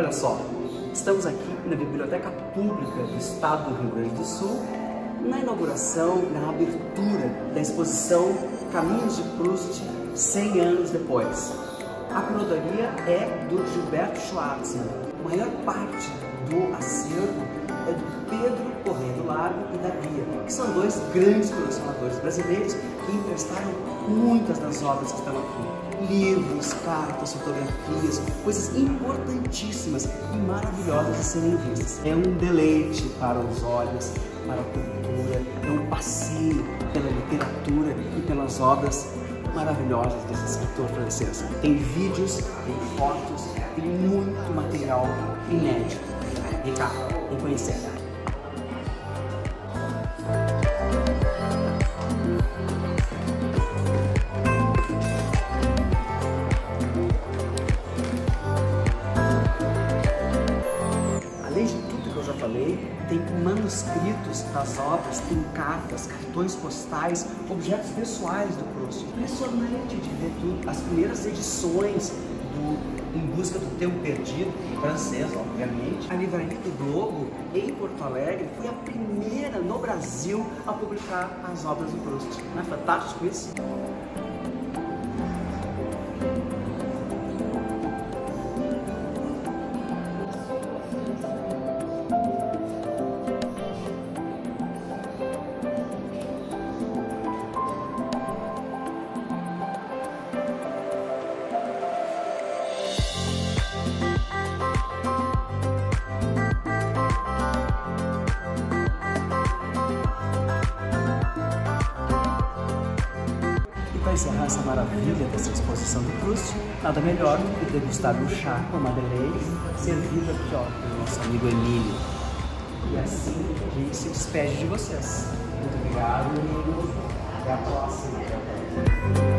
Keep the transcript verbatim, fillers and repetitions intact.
Olha só, estamos aqui na Biblioteca Pública do Estado do Rio Grande do Sul, na inauguração, na abertura da exposição Caminhos de Proust, cem anos depois. A curadoria é do Gilberto Schwartzman. A maior parte do acervo é do Pedro Corrêa do Largo e da Bia, que são dois grandes colecionadores brasileiros que emprestaram muitas das obras que estão aqui. Livros, cartas, fotografias, coisas importantíssimas e maravilhosas de serem vistas. É um deleite para os olhos, para a cultura, é um passeio pela literatura e pelas obras maravilhosas desse escritor francês. Tem vídeos, tem fotos, tem muito material inédito. Vem cá, vem conhecer. Além de tudo que eu já falei, tem manuscritos das obras, tem cartas, cartões postais, objetos pessoais do Proust. Impressionante de ver tudo. As primeiras edições do Em Busca do Tempo Perdido, em francês, obviamente. A Livraria do Globo, em Porto Alegre, foi a primeira no Brasil a publicar as obras do Proust. Não é fantástico isso? Para encerrar essa maravilha dessa exposição do Proust, nada melhor do que degustar um chá com Madeleine, servido aqui, ó, pelo nosso amigo Emílio. E assim a gente se despede de vocês. Muito obrigado e até a próxima.